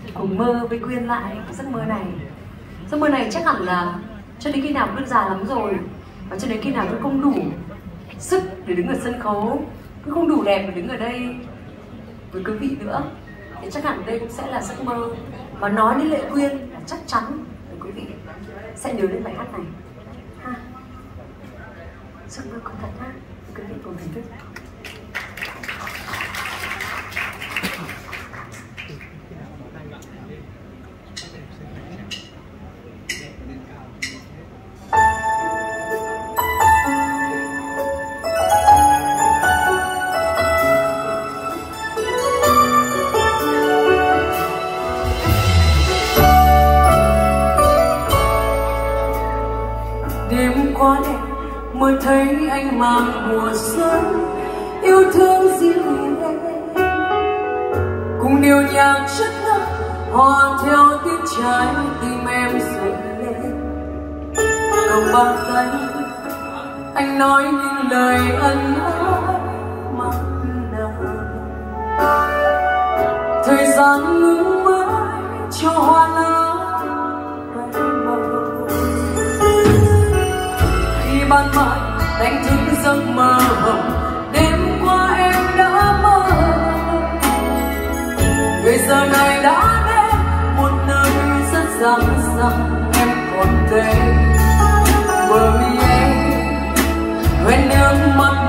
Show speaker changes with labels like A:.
A: cùng mơ với Quyên lại cái giấc mơ này. Giấc mơ này chắc hẳn là cho đến khi nào Quyên già lắm rồi, và cho đến khi nào Quyên không đủ sức để đứng ở sân khấu, Quyên không đủ đẹp để đứng ở đây với quý vị nữa, thì chắc hẳn đây cũng sẽ là giấc mơ mà nói đến Lệ Quyên là chắc chắn là quý vị sẽ nhớ đến bài hát này ha. Giấc mơ có thật ha, quý vị cùng thưởng thức.
B: Đêm qua đẹp mới thấy anh mang mùa xuân, yêu thương dịu em cùng điệu nhạc chất ngất hòa theo tiếng trái tim em rộn lên. Cầm bàn tay anh nói những lời ân ái mặn nồng, thời gian ngừng mãi cho hoa lá ban mai đánh thức giấc mơ hồng. Đêm qua em đã mơ, người giờ này đã đến một nơi rất vắng rằng em còn đây. Bờ mi em quen nước mắt